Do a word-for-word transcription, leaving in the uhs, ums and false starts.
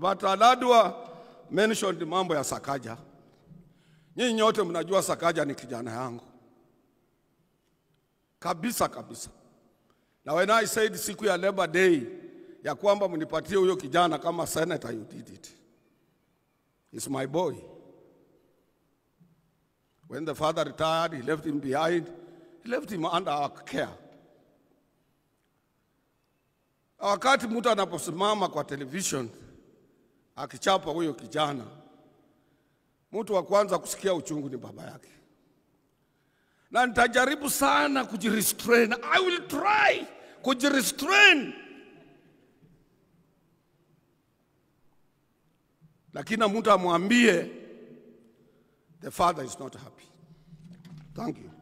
But Aladwa mentioned mambo ya Sakaja. Nyinyi nyote mnajua Sakaja ni kijana yangu. Kabisa kabisa. Na when I said siku ya Labor Day ya kwamba mnipatie huyo kijana kama senator, you did it. He's my boy. When the father retired, he left him behind. He left him under our care. Wakati mtu anaposimama kwa television akichapa huyo kijana, mtu wa kwanza kusikia uchungu ni baba yake. Na nitajaribu sana kujirestrain. I will try kujirestrain. Lakini mtu amwambie the father is not happy. Thank you.